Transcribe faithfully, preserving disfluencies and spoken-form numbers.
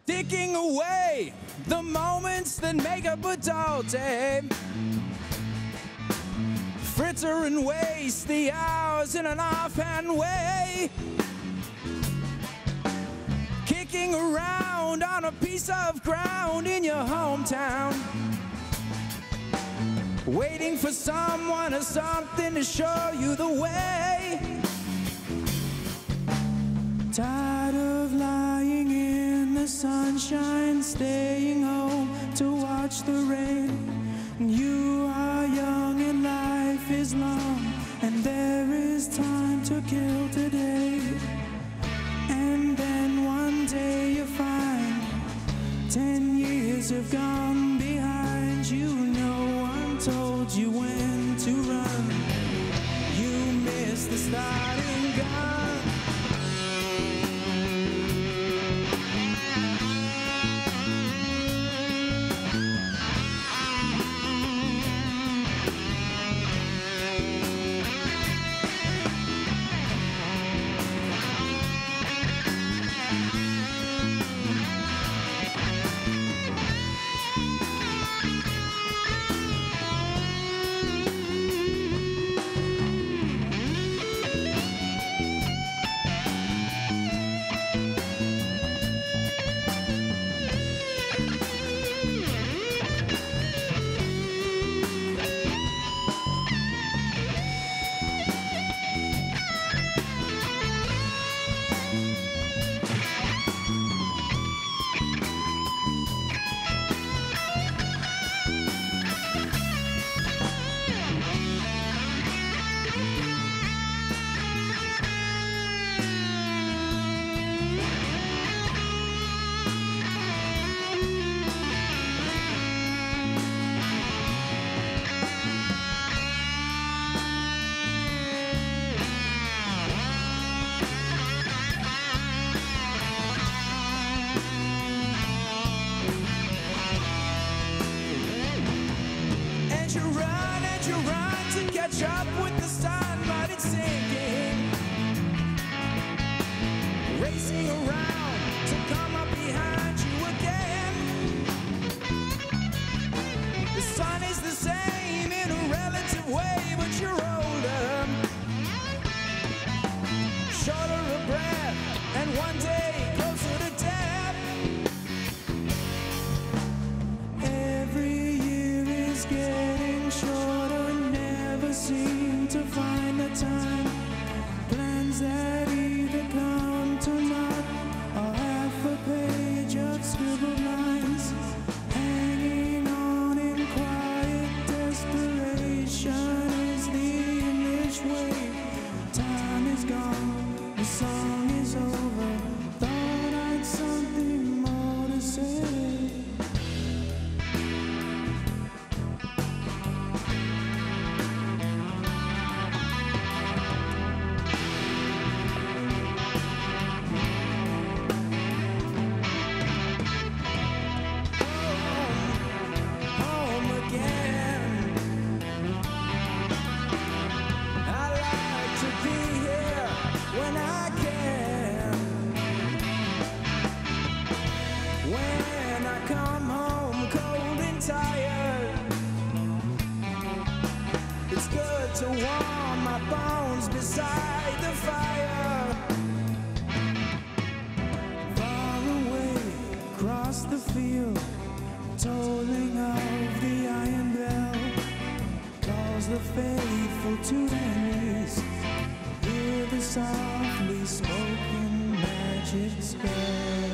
Thinking away the moments that make up a dull day, fritter and waste the hours in an offhand way, kicking around on a piece of ground in your hometown, waiting for someone or something to show you the way. Tired of lying in the sunshine, staying home to watch the rain. You are young and life is long, and there is time to kill today. And then one day you find ten years have gone behind you. No one told you when to run. You missed the starting gun. You run and you run to catch up with the sun, but it's sinking, racing around to come up behind you again. The sun is the same in a relative way, but you're older, shorter of breath, and one day closer to death. Every year is getting shorter, never seem to find the time. Plans that either come to naught or half a page of scribbled lines, hanging on in quiet desperation is the English way. Time is gone, the song is over, thought I'd something more to say. When I come home cold and tired, it's good to warm my bones beside the fire. Far away across the field, tolling of the iron bell, calls the faithful to their knees, hear the softly spoken magic spell.